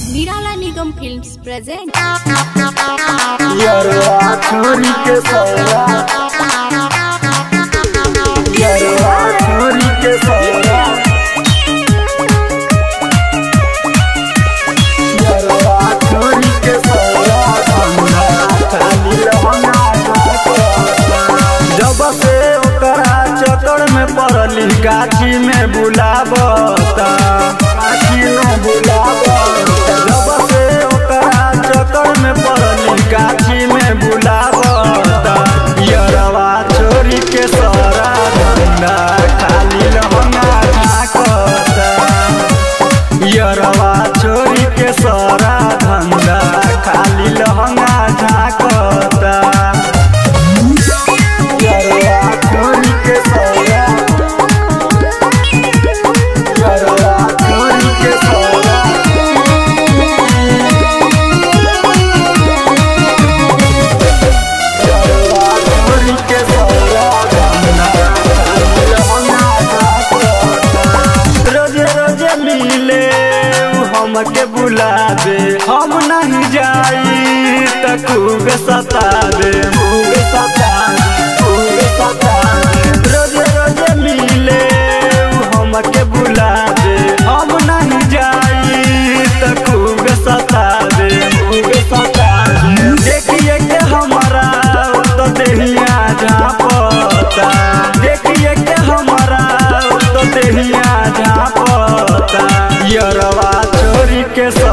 निराला निगम films present यरवा छोरी के सौरा, यरवा छोरी के सौरा, यरवा छोरी के सौरा, खाली रहना जब से ओकरा चक्कर में पड़ली गाछी में बुलावता, गाछी में बुलावता जब से ओकरा चक्कर में पड़ली गाछी में बुलावता। यरवा छोरी के सौरा धंधा खाली लहंगा झाकता, यरवा छोरी के सौरा धंधा खाली लहंगा झाकता। यरवा छोरी के सौरा, यरवा छोरी के सौरा, हमके बुलावे हम नहीं जाई त खूब सतावे, खूब सतावे, खूब सतावे रोज रोज मिले हमके बुलावे हम नहीं जाई त खूब सतावे, खूब सतावे देखिए के हमारा तो देहिया झापता, देखिए के हमारा तो देहिया झापता। यरवा छोरी के